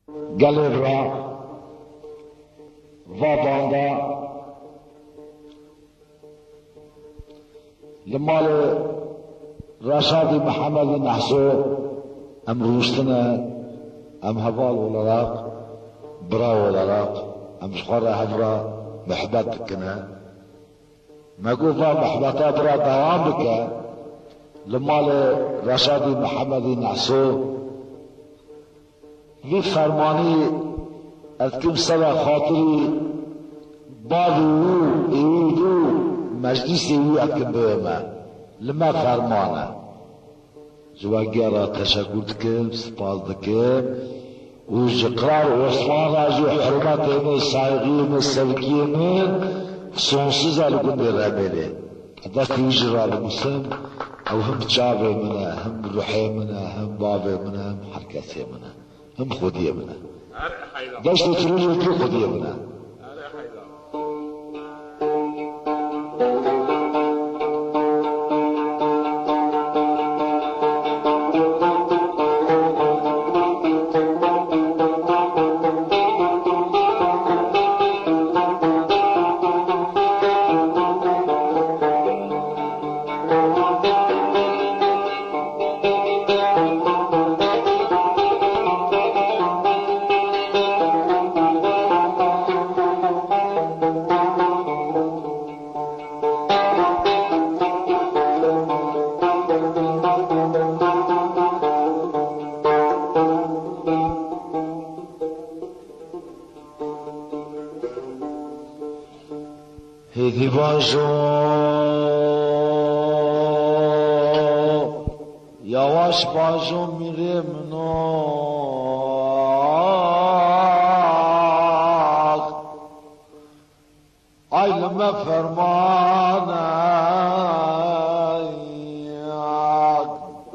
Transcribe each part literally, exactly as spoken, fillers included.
گلر را و بانده لمال رشاد محمد نحسو ام روشتنا ام هوال والعراق برا والعراق ام شخور هبرا محبت كنا ما قوفا محبتا برا دوام بك لمال رشاد محمد نحسو في فرماني اذكم سبا خاطري بادو ايدو مجلس او اذكم بيما لما فرمانه زواجه را تشکر دکم سپاس دکم و جقرار عثمان راجو حرمت این سایقی من سلکی من سونسز الگون در میره دست یجرا لمسلم او هم چاوه منه هم روحه منه هم بابه منه هم حرکته منه هم خودیه منه دست تروجو تو خودیه منه یواش باشو میره مناخ ای لما فرمانه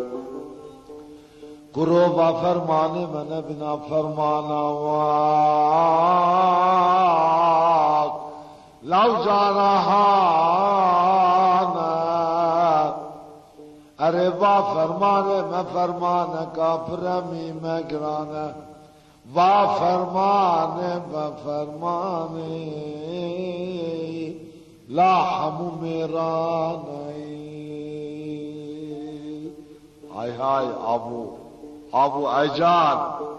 کرو با فرمانه من بنا فرمانا واق لو جانهانا ارے وا فرمانے میں فرمانے کا پرمی میں گرانا وا فرمانے میں فرمانے لا ہمو میرا نہیں ہائے ہائے ابو ابو ایجان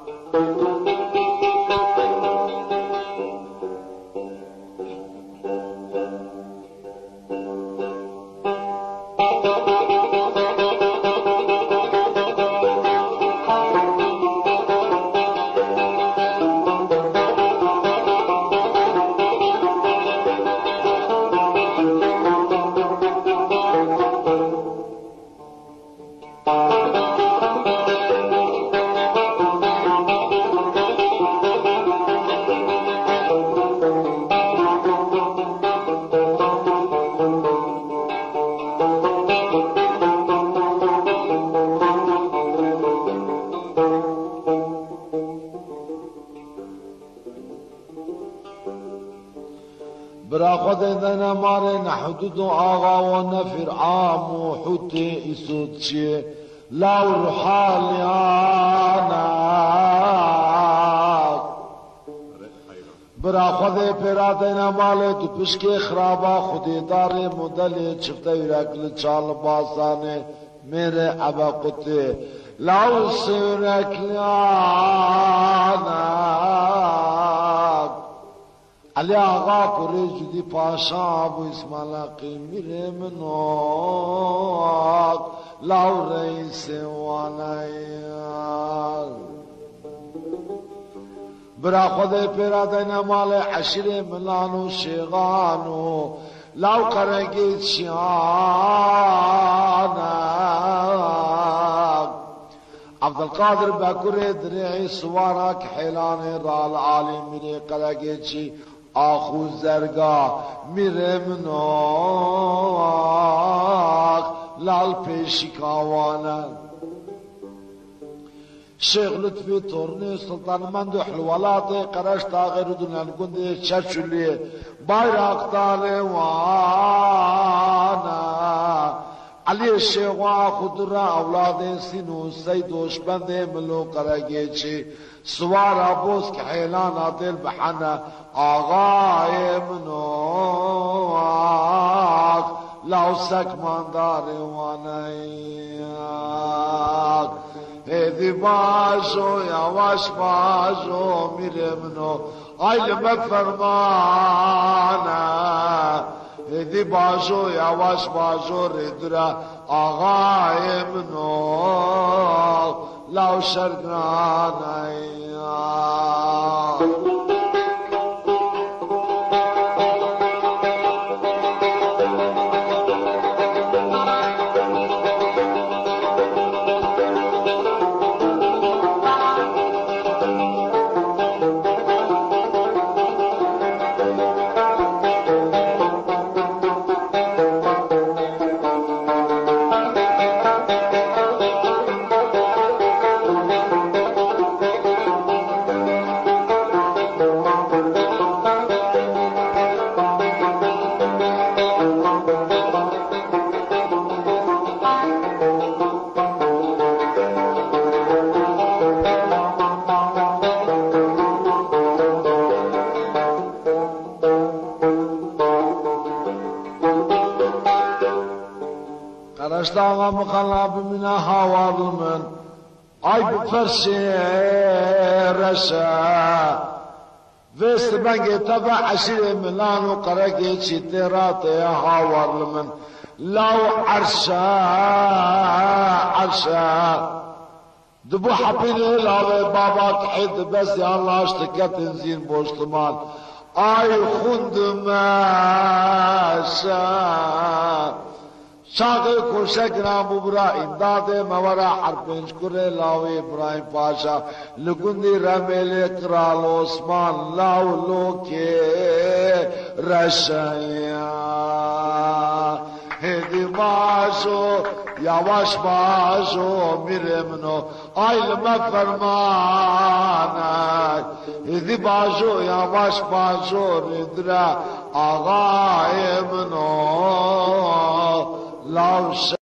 برا خود دن ماره نحدود آغا و نفر عام و حوت اسود چه لاو روحانیانا برا خود پیرا دن ماله تو پشک خرابا خودی دار مدل چفته ویرکل چال باسانه میره عبا قطه لاو سیرکلیانا علی آقا پوری جدی پاشا ابو اسماعیل میره منوق لاو رئیس وانایان برا خود پیرا دین مال عشر ملانو شیغانو لاو کرنگی شیانا عبدالقادر باکر درعی سوارا کحیلان رال عالی میره کرنگی چی آخو زرگا میره مناق لال پیشی کاوانا شیخ لطفی تورنی سلطان مندو حلوالات قرش تاغیر دنیان گنده چچولی بایراق تالی وانا علی شیخوا خود را اولاد سینو سیدوش بنده ملو کرگی چی سوارا بوز که حیلانا دل بحنا آغای منوک لوسک ماندار وانایاک هدی باشو یواش باشو میره منو آیل مفرمانا هدی باشو یواش باشو ردرا آغای منو لو شرگانایاک اشتاق مخلاب من هواد من ay بفرشي رشا وست بنگي تبع عشر ملانو قرقي چي تيرات يا هاور من لو عرشا عرشا دبو حبين لاوي بابا تحد بس يا الله اشتكت تنزين بوشتمان ay خند ماشا شاقه کوشک نام برا امداد مورا حرپنج کرے لاوی ابراہیم پاشا لگندی رمیل اقرال عثمان لاو لوکے رشایا هدی باشو یواش باشو میرے منو آئل مفرمانا هدی باشو یواش باشو ردرا آغای منو love